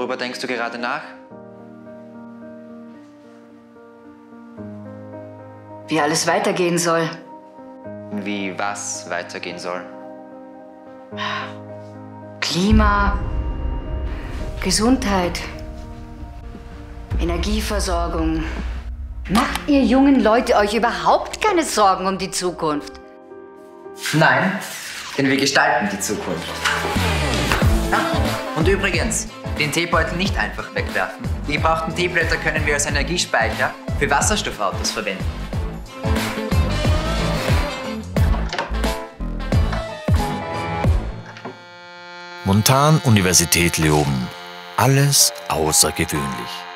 Worüber denkst du gerade nach? Wie alles weitergehen soll. Wie was weitergehen soll? Klima, Gesundheit, Energieversorgung. Macht ihr jungen Leute euch überhaupt keine Sorgen um die Zukunft? Nein, denn wir gestalten die Zukunft. Ja, und übrigens, den Teebeutel nicht einfach wegwerfen. Die gebrauchten Teeblätter können wir als Energiespeicher für Wasserstoffautos verwenden. Montan-Universität Leoben. Alles außergewöhnlich.